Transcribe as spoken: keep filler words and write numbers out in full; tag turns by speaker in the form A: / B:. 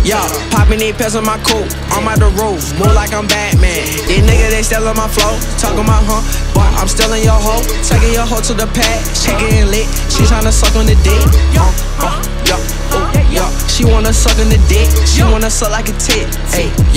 A: Yeah, popping these pills on my coat, I'm out the road, move like I'm Batman. These niggas, they still on my flow, talking about huh, but I'm still in your hoe, taking your hoe to the pad, she getting lit, she tryna suck on the dick. Uh, uh, yeah, oh, yeah, she wanna suck on the dick, she wanna suck like a tit, ayy.